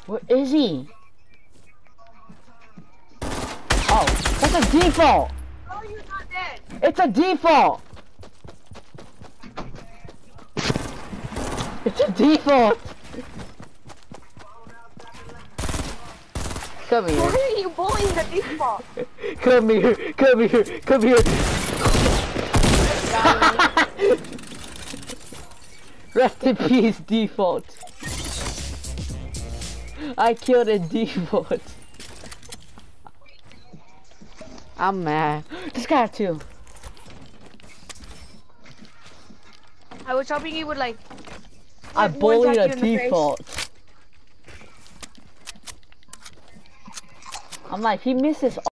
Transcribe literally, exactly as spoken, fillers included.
Where is he? Oh, that's a default! Oh, you're not dead. It's a default! It's a default! Come here. Why are you bullying the default? Come here, come here, come here. Rest in peace, default. I killed a default. I'm mad. This guy too. I was hoping you would like. I like, bullied one-tap a you in the face. default. I'm like, he misses